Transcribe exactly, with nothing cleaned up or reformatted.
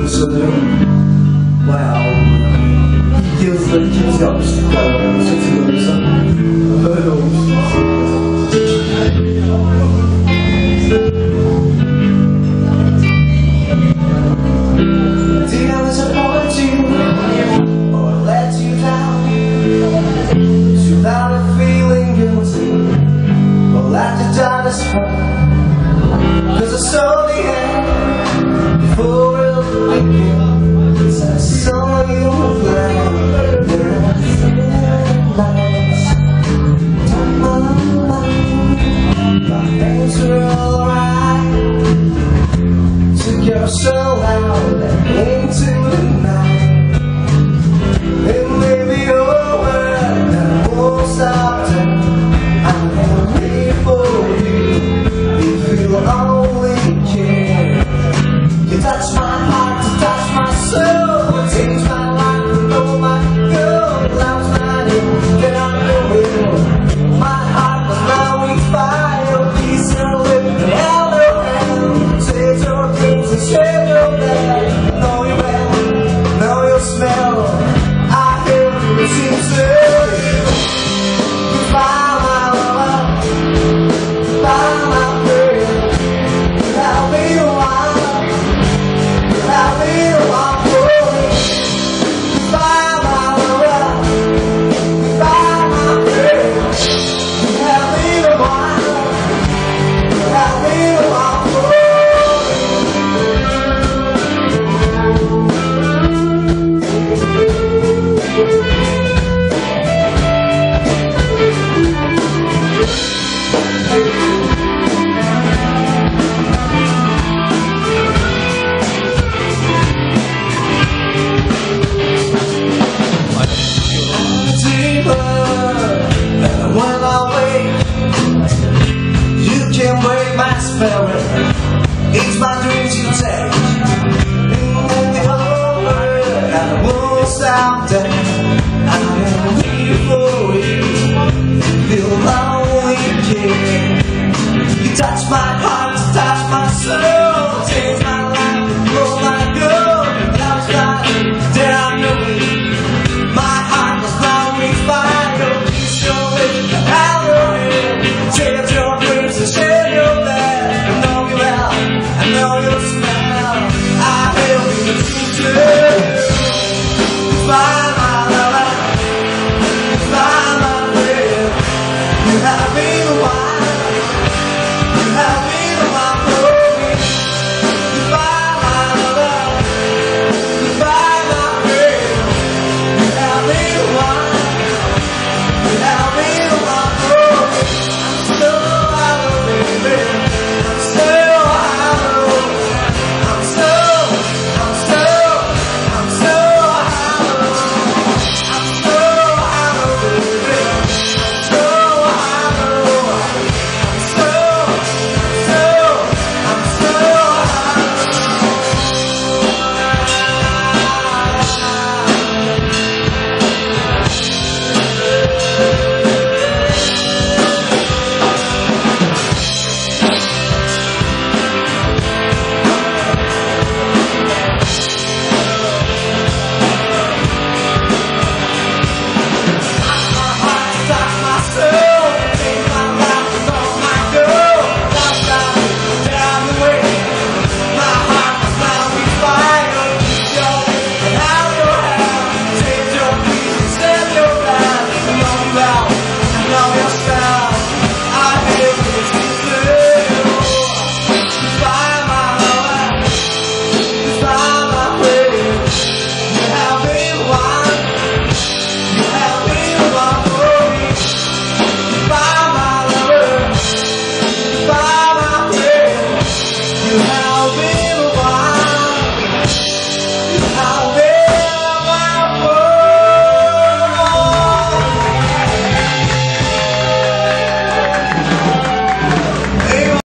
sanırım bayağı olmadı. İlk yazıları ikimiz yapmıştık galiba, yanlış hatırlamıyorsam. Öyle olmuş. Did I disappoint you or let you down? Without a feeling guilty or let you down as well? Cause I saw the end before it began. Cause I saw you fly. There are thin lines on my mind. My hands are alright. Took your soul out into the night.